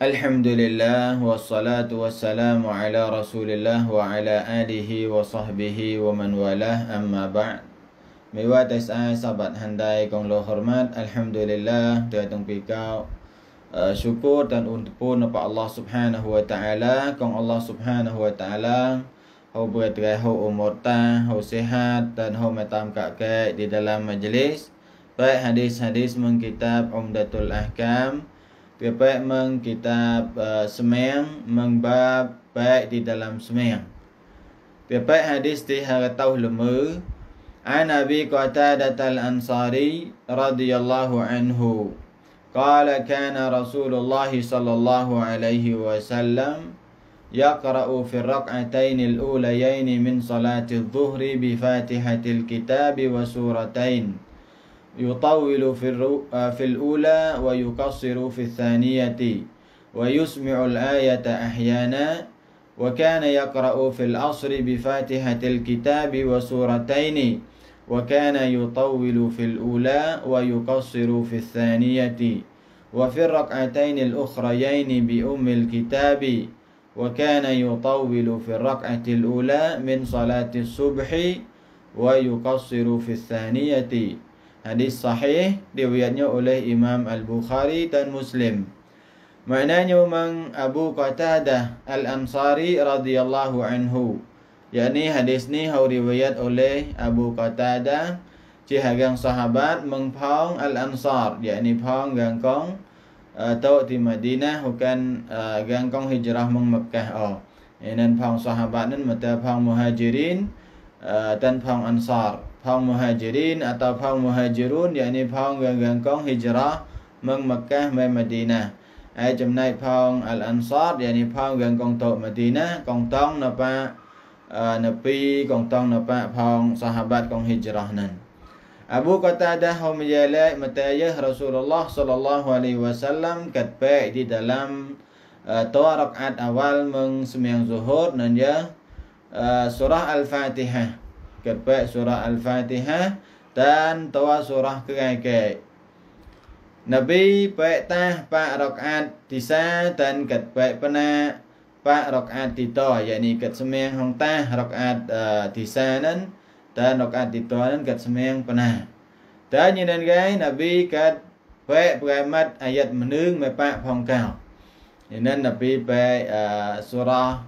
Alhamdulillah wassalatu wassalamu ala Rasulillah wa ala alihi wa sahbihi wa man walah amma ba'd. Mấy qua tay sai sahabat handai kong lo hormat, alhamdulillah dari tong pikau syukur dan pun kepada Allah Subhanahu wa taala, kong Allah Subhanahu wa taala hau berterai hau umur ta, hau sihat dan hau matam kakek di dalam majlis baik hadis-hadis mengkitab Umdatul Ahkam, baik mengkitab semeng mengbab baik di dalam semeng. Baik hadis di haratau lemu an Abi Qatadah al-Ansari radhiyallahu anhu qala kana Rasulullah sallallahu alaihi wasallam yaqra'u fi ar-rak'atayn al-ulayayn min salati adh-dhuhri bi Fatihatil Kitab wa suratayn يطول في الأولى ويقصر في الثانية ويسمع الآية أحيانا وكان يقرأ في العصر بفاتحة الكتاب وسورتين وكان يطول في الأولى ويقصر في الثانية وفي الركعتين الأخريين بأم الكتاب وكان يطول في الركعة الأولى من صلاة الصبح ويقصر في الثانية. Hadis sahih diriwayatnya oleh Imam Al-Bukhari dan Muslim. Maknanya memang Abu Qatadah Al-Ansari radhiyallahu anhu. Yakni hadis ni hau riwayat oleh Abu Qatadah cihagang sahabat mengpong Al-Ansar, yakni pong gangkong tau di Madinah bukan gangkong hijrah meng Mekah oh. Dan pong sahabat nan mata pong Muhajirin dan pong Ansar. Phang Muhajirin atau Phang Muhajirun yakni Phang gangkong hijrah meng Mekah mai Madinah. Aiចំណែក Phang Al-Ansar yakni Phang gangkong tok Madinah kong tong napa napi kong tong napa Phang sahabat kong hijrah nan. Abu Qatadah menjelek matayah Rasulullah sallallahu alaihi wasallam katpe di dalam dua rakaat awal meng sembahyang zuhur dan ya surah Al-Fatihah. Kepak surah Al-Fatihah dan tawa surah kerai-kerai. Nabi pak tah pak rakaat tisa dan kepak pena pak rakaat tito, yakni ket semeng hong tah rakaat tisa nan dan rakaat tito nan ket semeng pena. Dan như gai Nabi ket pak beramat ayat menung me pak phong kau. Nên Nabi pak surah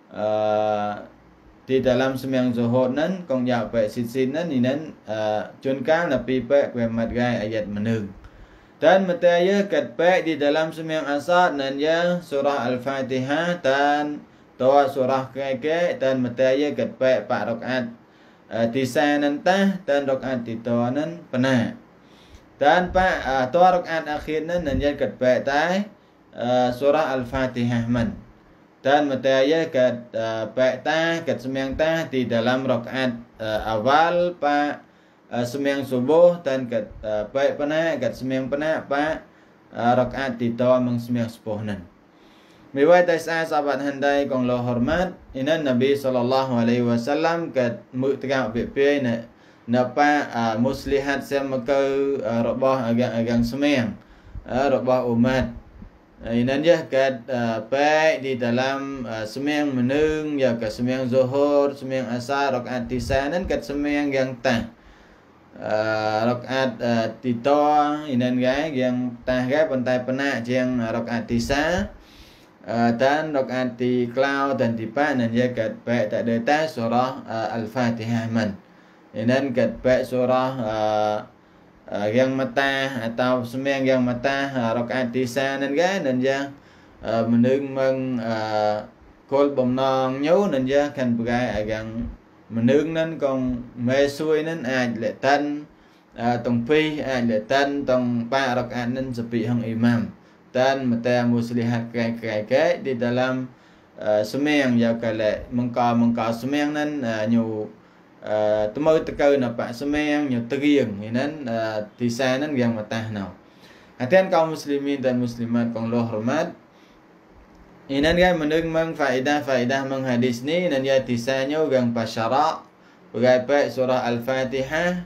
di dalam sembahyang zuhur nan kong ya pe sin nan nan chun kang Nabi pe mat gai ayat menung. Dan mataya kat pe di dalam sembahyang asar nan ya surah Al-Fatihah dan tawa surah ke dan mataya kat pe pak rakaat tisa nan tah dan rakaat tito nan pena. Dan pak tawa rakaat akhir nan ya kat pe tai surah Al-Fatihah man. Dan mataya kat ta kat sembahyang tah di dalam rakaat awal pa sembahyang subuh dan kat pena kat sembahyang pena pa rakaat tito meng sembahyang subuh nan. Miwai taisa sahabat handai kong lo hormat inan Nabi sallallahu alaihi wasallam kat mutrang pe na pa muslihat sem ke robah agang sembahyang robah umat. Inan dia kat baik di dalam sembahyang menung ya kat sembahyang zuhur, sembahyang asar, rakaat tisa nan kat sembahyang yang tah. Rakaat tito inan gai yang tah gai pantai penak yang rakaat tisa dan rakaat ti klau dan ti pa nan dia kat baik tak ada tah surah Al-Fatihah man. Inan kat baik surah yang mata atau sembahyang yang mata rakaat tisa nan ga nan ja menung meng kol bom nong nhú nan ja kan bagai agang menung nan kong me xuôi nan ai le tan tong pi ai le tan tong pa rakaat nan sepi hang imam dan mata muslihat kai di dalam sembahyang ya kale mengka sembahyang nan nyu temau tekau nampak sembahyang nyu teriang inan tisa nan yang matah nau. Hatian kaum muslimin dan muslimat kong lo hormat. Inan gai menung mang faedah mang hadis ni nan ya tisa nyu gang pasyara bagai pe surah Al-Fatihah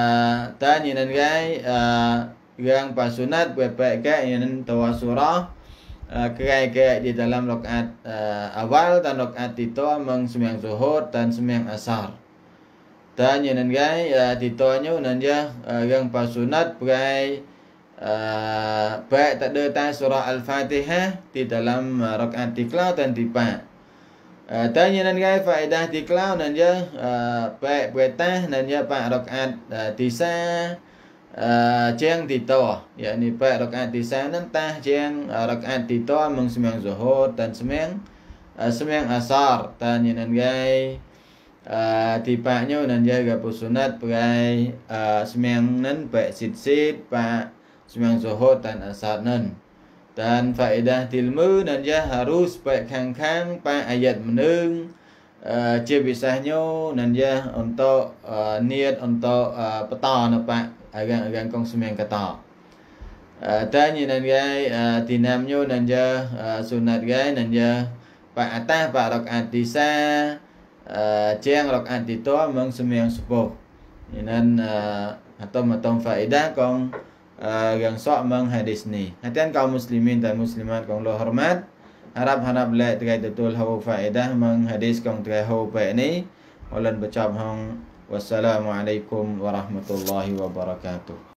dan inan gai gang pasunat bagai pe inan tawa surah kerai-kerai di dalam rakaat awal dan rakaat tito meng sembahyang zuhur dan sembahyang asar. Dan yang nangai titonya nanja yang pasunat perai baik tak ada tan surah Al-Fatihah di dalam rakaat tiklau dan tipa. Dan yang nangai faedah tiklau nanja baik beratah nanja pak rakaat tisa chiang tito, yakni baik rakaat tisa nantah chiang rakaat tito meng sembahyang zuhur dan sembahyang asar. Dan yang nangai tipanya nan jaga pusunat perai sembahyang nan baik sit pak sembahyang zuhur dan asar nan. Dan faedah tilmu nan harus baik kang pak ayat menung bisahnya nan untuk niat untuk peta pak agang kong sembahyang kata. Dan nan gai tinamnya nan sunat gai nan pak atas pak rakaat tisa chiang rakaat tito meng sembahyang subuh. Inan atom faedah kong yang sok meng hadis ni. Hatian kaum muslimin dan muslimat kong lo hormat. Harap lai terai betul hawa faedah meng hadis kong terai hawa baik ni. Walan bacap hong. Wassalamualaikum warahmatullahi wabarakatuh.